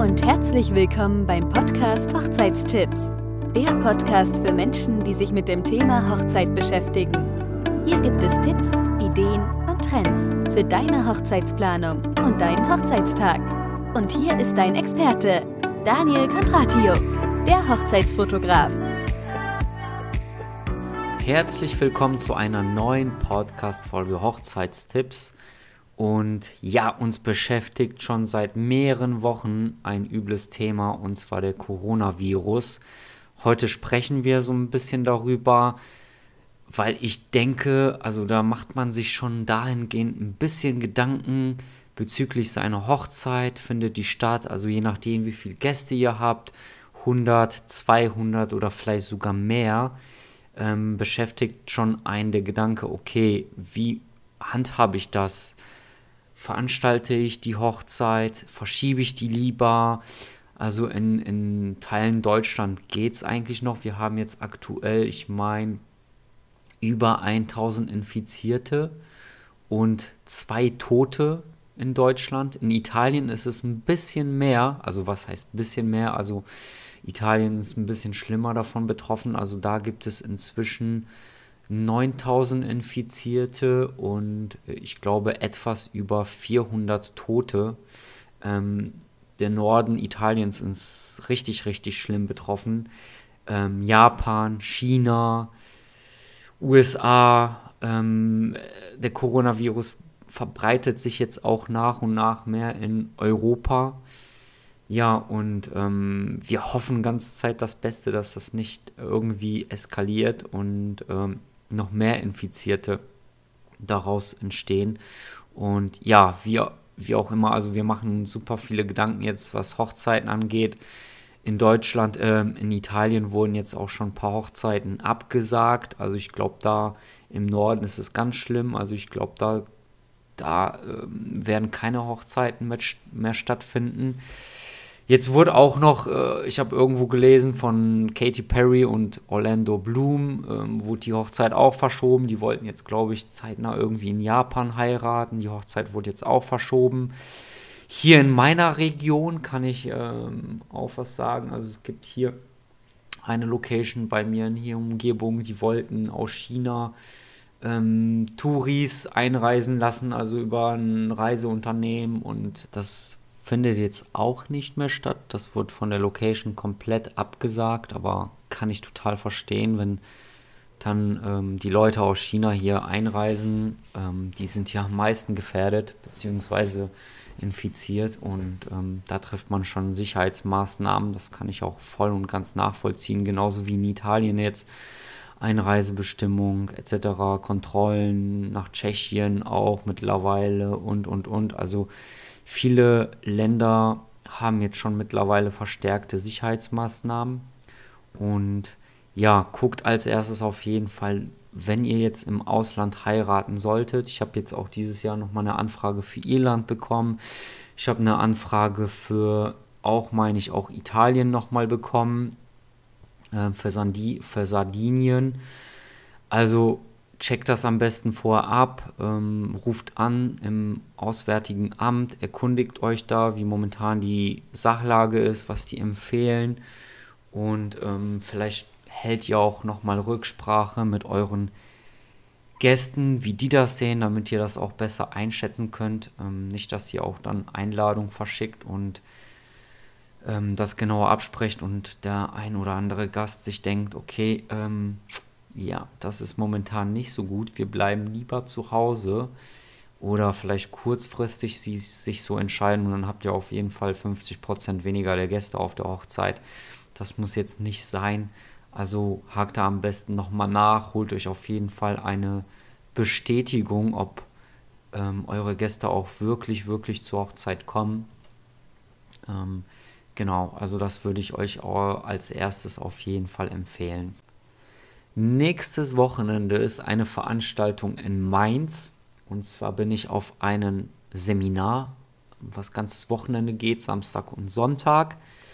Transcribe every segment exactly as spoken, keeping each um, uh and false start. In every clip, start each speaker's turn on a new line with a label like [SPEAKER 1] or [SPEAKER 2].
[SPEAKER 1] und herzlich willkommen beim Podcast Hochzeitstipps. Der Podcast für Menschen, die sich mit dem Thema Hochzeit beschäftigen. Hier gibt es Tipps, Ideen und Trends für deine Hochzeitsplanung und deinen Hochzeitstag. Und hier ist dein Experte, Daniel Kondratio, der Hochzeitsfotograf.
[SPEAKER 2] Herzlich willkommen zu einer neuen Podcast-Folge Hochzeitstipps. Und ja, uns beschäftigt schon seit mehreren Wochen ein übles Thema, und zwar der Coronavirus. Heute sprechen wir so ein bisschen darüber, weil ich denke, also da macht man sich schon dahingehend ein bisschen Gedanken bezüglich seiner Hochzeit. Findet die statt, also je nachdem, wie viele Gäste ihr habt, hundert, zweihundert oder vielleicht sogar mehr, ähm, beschäftigt schon einen der Gedanke, okay, wie handhabe ich das? Veranstalte ich die Hochzeit? Verschiebe ich die lieber? Also in, in Teilen Deutschland geht es eigentlich noch. Wir haben jetzt aktuell, ich meine, über tausend Infizierte und zwei Tote in Deutschland. In Italien ist es ein bisschen mehr. Also was heißt ein bisschen mehr? Also Italien ist ein bisschen schlimmer davon betroffen. Also da gibt es inzwischen neuntausend Infizierte und ich glaube etwas über vierhundert Tote. Ähm, der Norden Italiens ist richtig, richtig schlimm betroffen. Ähm, Japan, China, U S A, ähm, der Coronavirus verbreitet sich jetzt auch nach und nach mehr in Europa. Ja, und ähm, wir hoffen ganze Zeit das Beste, dass das nicht irgendwie eskaliert und ähm, noch mehr Infizierte daraus entstehen. Und ja, wie, wie auch immer, also wir machen super viele Gedanken jetzt, was Hochzeiten angeht. In Deutschland, ähm, in Italien wurden jetzt auch schon ein paar Hochzeiten abgesagt. Also ich glaube, da im Norden ist es ganz schlimm. Also ich glaube, da, da ähm, werden keine Hochzeiten mehr, mehr stattfinden. Jetzt wurde auch noch, äh, ich habe irgendwo gelesen von Katy Perry und Orlando Bloom, ähm, wurde die Hochzeit auch verschoben. Die wollten jetzt, glaube ich, zeitnah irgendwie in Japan heiraten. Die Hochzeit wurde jetzt auch verschoben. Hier in meiner Region kann ich ähm, auch was sagen. Also es gibt hier eine Location bei mir in hier Umgebung, die wollten aus China ähm, Touris einreisen lassen, also über ein Reiseunternehmen, und das findet jetzt auch nicht mehr statt. Das wurde von der Location komplett abgesagt, aber kann ich total verstehen, wenn dann ähm, die Leute aus China hier einreisen. Ähm, die sind ja am meisten gefährdet bzw. infiziert, und ähm, da trifft man schon Sicherheitsmaßnahmen. Das kann ich auch voll und ganz nachvollziehen, genauso wie in Italien jetzt Einreisebestimmung et cetera, Kontrollen nach Tschechien auch mittlerweile und, und, und. Also viele Länder haben jetzt schon mittlerweile verstärkte Sicherheitsmaßnahmen. Und ja, guckt als erstes auf jeden Fall, wenn ihr jetzt im Ausland heiraten solltet. Ich habe jetzt auch dieses Jahr nochmal eine Anfrage für Irland bekommen. Ich habe eine Anfrage für, auch meine ich, auch Italien nochmal bekommen. Äh, für, Sandi- für Sardinien. Also checkt das am besten vorher ab, ähm, ruft an im Auswärtigen Amt, erkundigt euch da, wie momentan die Sachlage ist, was die empfehlen, und ähm, vielleicht hält ihr auch nochmal Rücksprache mit euren Gästen, wie die das sehen, damit ihr das auch besser einschätzen könnt. Ähm, nicht, dass ihr auch dann Einladung verschickt und ähm, das genauer absprecht und der ein oder andere Gast sich denkt, okay, ähm, ja, das ist momentan nicht so gut, wir bleiben lieber zu Hause, oder vielleicht kurzfristig sie sich so entscheiden, und dann habt ihr auf jeden Fall fünfzig Prozent weniger der Gäste auf der Hochzeit. Das muss jetzt nicht sein, also hakt da am besten nochmal nach, holt euch auf jeden Fall eine Bestätigung, ob ähm, eure Gäste auch wirklich, wirklich zur Hochzeit kommen. Ähm, genau, also das würde ich euch auch als erstes auf jeden Fall empfehlen. Nächstes Wochenende ist eine Veranstaltung in Mainz, und zwar bin ich auf einem Seminar, was ganzes Wochenende geht, Samstag und Sonntag,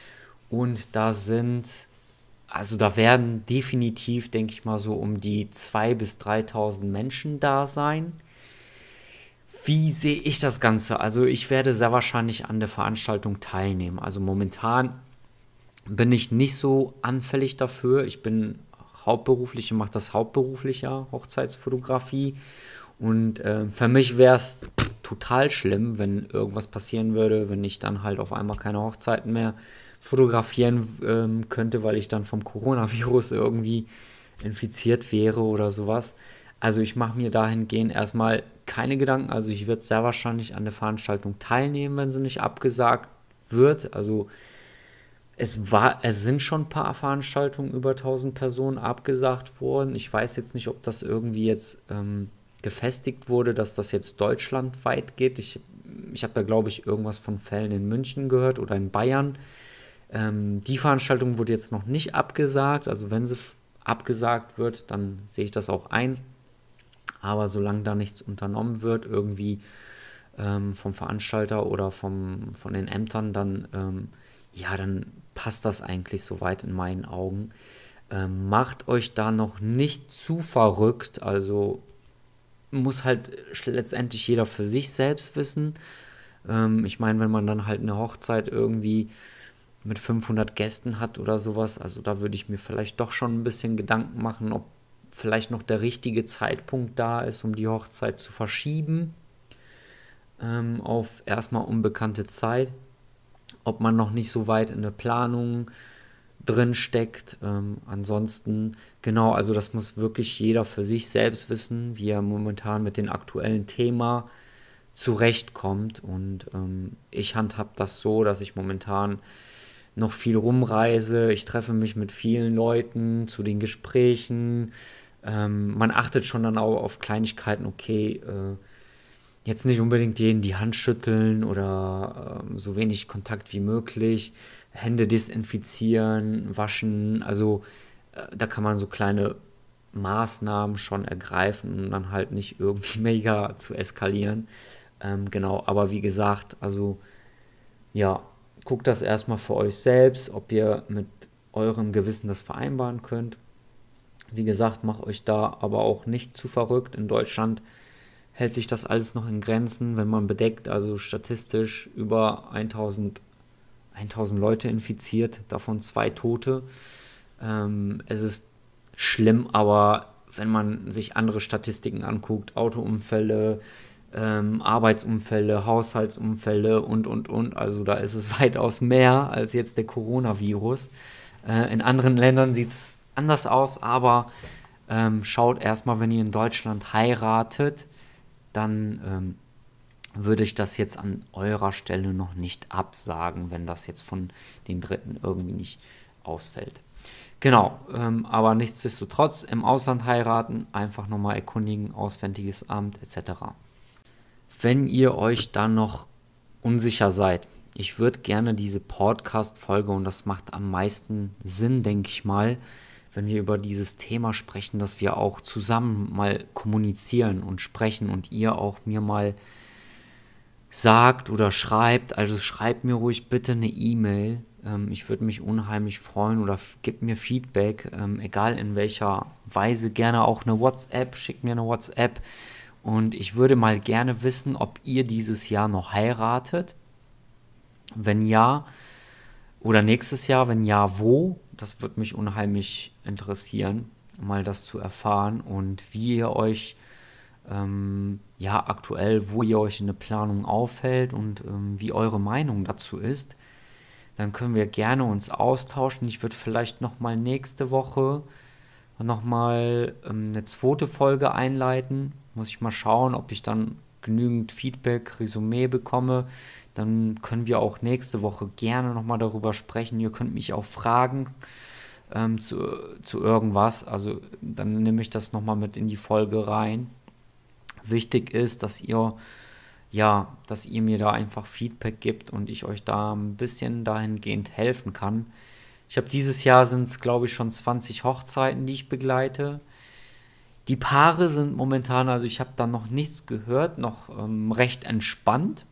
[SPEAKER 2] und da sind, also da werden definitiv, denke ich mal, so um die zweitausend bis dreitausend Menschen da sein. Wie sehe ich das Ganze? Also ich werde sehr wahrscheinlich an der Veranstaltung teilnehmen. Also momentan bin ich nicht so anfällig dafür. Ich bin hauptberuflich, ich mache das hauptberuflich, ja, Hochzeitsfotografie. Und äh, für mich wäre es total schlimm, wenn irgendwas passieren würde, wenn ich dann halt auf einmal keine Hochzeiten mehr fotografieren ähm, könnte, weil ich dann vom Coronavirus irgendwie infiziert wäre oder sowas. Also ich mache mir dahingehend erstmal keine Gedanken. Also ich werde sehr wahrscheinlich an der Veranstaltung teilnehmen, wenn sie nicht abgesagt wird. Also es war, es sind schon ein paar Veranstaltungen über tausend Personen abgesagt worden. Ich weiß jetzt nicht, ob das irgendwie jetzt ähm, gefestigt wurde, dass das jetzt deutschlandweit geht. Ich, ich habe da, glaube ich, irgendwas von Fällen in München gehört oder in Bayern. Ähm, die Veranstaltung wurde jetzt noch nicht abgesagt. Also wenn sie f- abgesagt wird, dann sehe ich das auch ein. Aber solange da nichts unternommen wird, irgendwie ähm, vom Veranstalter oder vom, von den Ämtern, dann, ähm, ja, dann passt das eigentlich soweit in meinen Augen. Ähm, macht euch da noch nicht zu verrückt, also muss halt letztendlich jeder für sich selbst wissen. Ähm, ich meine, wenn man dann halt eine Hochzeit irgendwie mit fünfhundert Gästen hat oder sowas, also da würde ich mir vielleicht doch schon ein bisschen Gedanken machen, ob vielleicht noch der richtige Zeitpunkt da ist, um die Hochzeit zu verschieben ähm, auf erstmal unbekannte Zeit, ob man noch nicht so weit in der Planung drin steckt. Ähm, ansonsten, genau, also das muss wirklich jeder für sich selbst wissen, wie er momentan mit dem aktuellen Thema zurechtkommt. Und ähm, ich handhab das so, dass ich momentan noch viel rumreise. Ich treffe mich mit vielen Leuten zu den Gesprächen. Ähm, man achtet schon dann auch auf Kleinigkeiten, okay, äh, jetzt nicht unbedingt jeden die Hand schütteln oder ähm, so wenig Kontakt wie möglich, Hände desinfizieren, waschen, also äh, da kann man so kleine Maßnahmen schon ergreifen, um dann halt nicht irgendwie mega zu eskalieren. Ähm, genau, aber wie gesagt, also ja, guckt das erstmal für euch selbst, ob ihr mit eurem Gewissen das vereinbaren könnt. Wie gesagt, macht euch da aber auch nicht zu verrückt. In Deutschland hält sich das alles noch in Grenzen, wenn man bedeckt, also statistisch über tausend, tausend Leute infiziert, davon zwei Tote. Ähm, es ist schlimm, aber wenn man sich andere Statistiken anguckt, Autounfälle, ähm, Arbeitsunfälle, Haushaltsunfälle und, und, und, also da ist es weitaus mehr als jetzt der Coronavirus. Äh, in anderen Ländern sieht es anders aus, aber ähm, schaut erstmal, wenn ihr in Deutschland heiratet, dann ähm, würde ich das jetzt an eurer Stelle noch nicht absagen, wenn das jetzt von den Dritten irgendwie nicht ausfällt. Genau, ähm, aber nichtsdestotrotz im Ausland heiraten, einfach nochmal erkundigen, Auswärtiges Amt et cetera. Wenn ihr euch dann noch unsicher seid, ich würde gerne diese Podcast-Folge, und das macht am meisten Sinn, denke ich mal, wenn wir über dieses Thema sprechen, dass wir auch zusammen mal kommunizieren und sprechen und ihr auch mir mal sagt oder schreibt, also schreibt mir ruhig bitte eine E-Mail. Ähm, ich würde mich unheimlich freuen oder f- gebt mir Feedback, ähm, egal in welcher Weise, gerne auch eine WhatsApp, schickt mir eine WhatsApp. Und ich würde mal gerne wissen, ob ihr dieses Jahr noch heiratet. Wenn ja, oder nächstes Jahr, wenn ja, wo? Das würde mich unheimlich interessieren, mal das zu erfahren und wie ihr euch ähm, ja aktuell, wo ihr euch in der Planung aufhält und ähm, wie eure Meinung dazu ist. Dann können wir gerne uns austauschen. Ich würde vielleicht nochmal nächste Woche nochmal ähm, eine zweite Folge einleiten. Muss ich mal schauen, ob ich dann genügend Feedback, Resümee bekomme. Dann können wir auch nächste Woche gerne nochmal darüber sprechen. Ihr könnt mich auch fragen ähm, zu, zu irgendwas. Also dann nehme ich das nochmal mit in die Folge rein. Wichtig ist, dass ihr ja, dass ihr mir da einfach Feedback gibt und ich euch da ein bisschen dahingehend helfen kann. Ich habe dieses Jahr sind es, glaube ich, schon zwanzig Hochzeiten, die ich begleite. Die Paare sind momentan, also ich habe da noch nichts gehört, noch ähm, recht entspannt.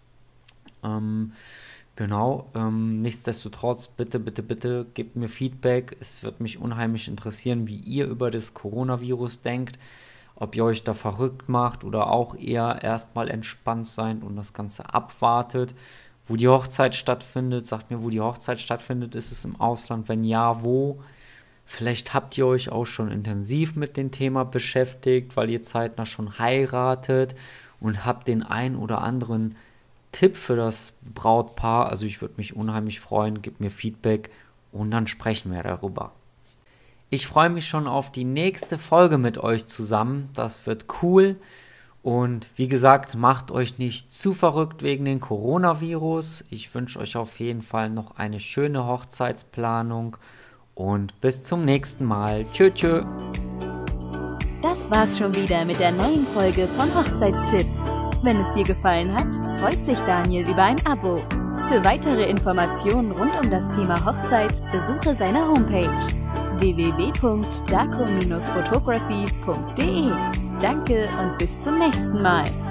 [SPEAKER 2] Ähm, genau, ähm, nichtsdestotrotz, bitte, bitte, bitte gebt mir Feedback. Es wird mich unheimlich interessieren, wie ihr über das Coronavirus denkt. ob ihr euch da verrückt macht oder auch eher erstmal entspannt seid und das Ganze abwartet. Wo die Hochzeit stattfindet, sagt mir, wo die Hochzeit stattfindet, ist es im Ausland? Wenn ja, wo? Vielleicht habt ihr euch auch schon intensiv mit dem Thema beschäftigt, weil ihr zeitnah schon heiratet und habt den ein oder anderen Tipp für das Brautpaar. Also ich würde mich unheimlich freuen, gebt mir Feedback und dann sprechen wir darüber. Ich freue mich schon auf die nächste Folge mit euch zusammen. Das wird cool. Und wie gesagt, macht euch nicht zu verrückt wegen dem Coronavirus. Ich wünsche euch auf jeden Fall noch eine schöne Hochzeitsplanung und bis zum nächsten Mal. Tschö, tschö.
[SPEAKER 1] Das war's schon wieder mit der neuen Folge von Hochzeitstipps. Wenn es dir gefallen hat, freut sich Daniel über ein Abo. Für weitere Informationen rund um das Thema Hochzeit besuche seine Homepage w w w punkt daco Bindestrich photography punkt de. Danke und bis zum nächsten Mal.